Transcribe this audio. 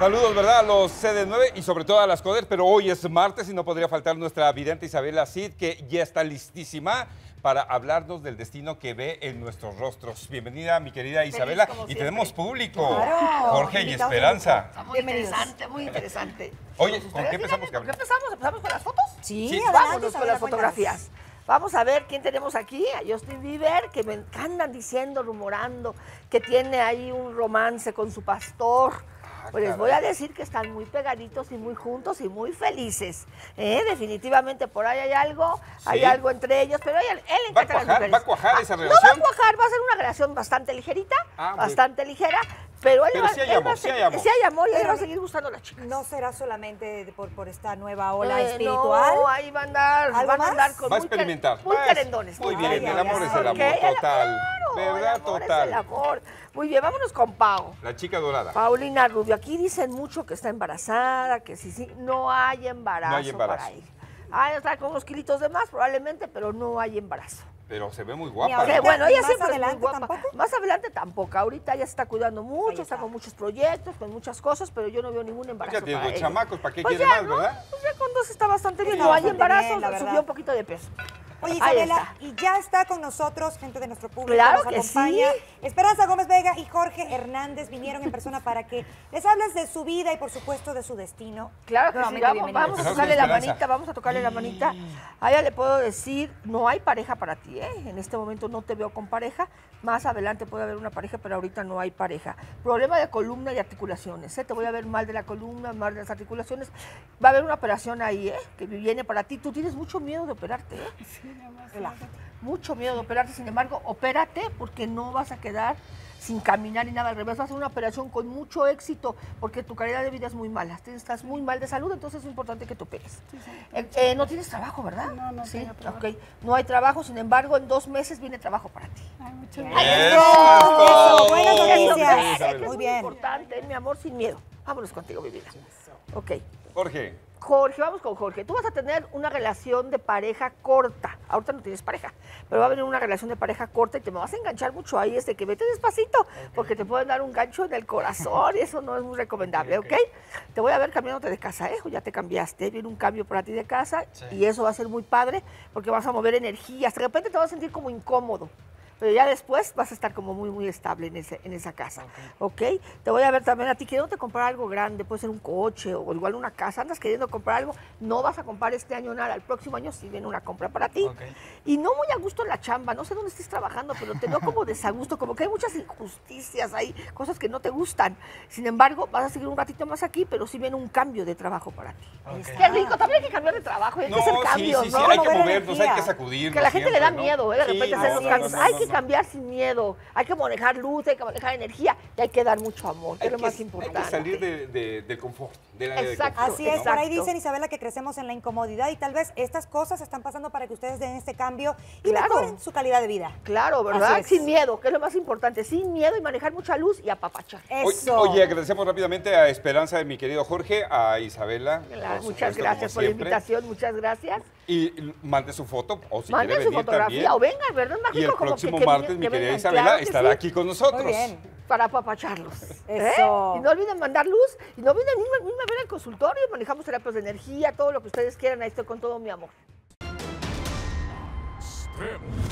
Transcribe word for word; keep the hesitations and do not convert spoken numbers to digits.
Saludos, ¿verdad? A los C D nueve y sobre todo a las Coder, pero hoy es martes y no podría faltar nuestra vidente Isabela Cid, que ya está listísima para hablarnos del destino que ve en nuestros rostros. Bienvenida, mi querida Isabela. Y siempre. Tenemos público. Claro. Jorge y Esperanza. Muy interesante, muy interesante. Oye, ¿con qué empezamos, ¿Con qué empezamos? ¿Empezamos con las fotos? Sí, sí adelante, vámonos con las fotografías. Vamos a ver quién tenemos aquí, a Justin Bieber, que me andan diciendo, rumorando, que tiene ahí un romance con su pastor. Pues les voy a decir que están muy pegaditos y muy juntos y muy felices. ¿Eh? Definitivamente por ahí hay algo, sí. hay algo entre ellos, pero a él, él le encanta las mujeres. ¿Va a cuajar esa relación? No va a cuajar, va a ser una relación bastante ligerita, ah, bastante ligera, pero él pero va, sí hay él amor, va a sí seguir, hay amor. Sí hay amor y él va a seguir gustando a las chicas. ¿No será solamente por, por esta nueva ola eh, No, espiritual? ahí va a andar, van a andar con va a muy, experimentar. muy va querendones. Muy bien, ay, el amor ay, es el amor, okay, total. Claro, ¿verdad? El amor Total. Es el amor. Muy bien, vámonos con Pau. La chica dorada. Paulina Rubio. Aquí dicen mucho que está embarazada, que sí, sí. No hay embarazo, no hay embarazo. para ella. Ah, está con unos kilitos de más probablemente, pero no hay embarazo. Pero se ve muy guapa. Ahorita, bueno, ella más siempre adelante es muy guapa. Tampoco. Más adelante tampoco. Ahorita ella se está cuidando mucho, está. está con muchos proyectos, con muchas cosas, pero yo no veo ningún embarazo. Pues ya tiene dos chamacos, ¿para qué pues quiere ya, más, ¿no? verdad? Pues ya con dos está bastante bien. Está no hay bastante embarazo, bien, subió un poquito de peso. Oye, Isabela, y ya está con nosotros gente de nuestro público claro que que nos acompaña. Sí. Esperanza Gómez Vega y Jorge Hernández vinieron en persona para que les hables de su vida y, por supuesto, de su destino. Claro que sí, vamos, vamos a tocarle la manita, vamos a tocarle la manita. A ella le puedo decir, no hay pareja para ti, ¿eh? En este momento no te veo con pareja. Más adelante puede haber una pareja, pero ahorita no hay pareja. Problema de columna y articulaciones, ¿eh? Te voy a ver mal de la columna, mal de las articulaciones. Va a haber una operación ahí, ¿eh? Que viene para ti. Tú tienes mucho miedo de operarte, ¿eh? Sí, nada más. Mucho miedo de operarte, sin embargo, opérate porque no vas a quedar sin caminar ni nada, al revés, vas a hacer una operación con mucho éxito porque tu calidad de vida es muy mala, estás muy mal de salud, entonces es importante que te operes. Sí, sí, eh, eh, no tienes trabajo, ¿verdad? No, no sí, tengo trabajo. Okay. No hay trabajo, sin embargo, en dos meses viene trabajo para ti. Ay, muchas gracias. Eso, eso, buenas noticias. Eso, es muy muy bien. importante, mi amor, sin miedo. Vámonos contigo, mi vida. Ok. Jorge. Jorge, vamos con Jorge. Tú vas a tener una relación de pareja corta. Ahorita no tienes pareja, pero va a venir una relación de pareja corta y te me vas a enganchar mucho ahí, este que vete despacito, okay. porque te pueden dar un gancho en el corazón y eso no es muy recomendable, ¿ok? okay. Te voy a ver cambiándote de casa, ¿eh? Ya te cambiaste, viene un cambio para ti de casa sí. y eso va a ser muy padre porque vas a mover energías. De repente te vas a sentir como incómodo. Pero ya después vas a estar como muy, muy estable en, ese, en esa casa, okay. ¿ok? Te voy a ver también a ti queriéndote comprar algo grande, puede ser un coche o igual una casa, andas queriendo comprar algo, no vas a comprar este año nada, el próximo año sí viene una compra para ti. Okay. Y no muy a gusto en la chamba, no sé dónde estés trabajando, pero te veo como desagusto, como que hay muchas injusticias ahí, cosas que no te gustan. Sin embargo, vas a seguir un ratito más aquí, pero sí viene un cambio de trabajo para ti. Okay. Qué rico, también hay que cambiar de trabajo, hay no, que hacer cambios, sí, sí, ¿no? sí, hay que mover movernos, hay que sacudirnos. Que a la gente siempre, le da ¿no? miedo, ¿eh? De repente sí, hacer no, los cambios. No, no, hay no, que cambiar sin miedo, hay que manejar luz, hay que manejar energía y hay que dar mucho amor, que es lo más importante. Hay que salir de, de, del confort, del área de confort. Así es, ¿no? Por ahí dicen, Isabela, que crecemos en la incomodidad y tal vez estas cosas están pasando para que ustedes den este cambio y claro. mejoren su calidad de vida. Claro, ¿verdad? Sin miedo, que es lo más importante, sin miedo y manejar mucha luz y apapachar. Eso. Oye, agradecemos rápidamente a Esperanza de mi querido Jorge, a Isabela. Claro, muchas gracias por la invitación, muchas gracias. Y mande su foto, o si mande quiere su venir fotografía, también. o venga, ¿verdad? Mágico, y el como próximo que, que martes, que mi querida vengan, Isabela, claro estará sí. aquí con nosotros. Muy bien. Para apapacharlos. Eso. ¿eh? Y no olviden mandar luz, y no olviden misma, misma ver el consultorio, manejamos terapias de energía, todo lo que ustedes quieran, ahí estoy con todo mi amor.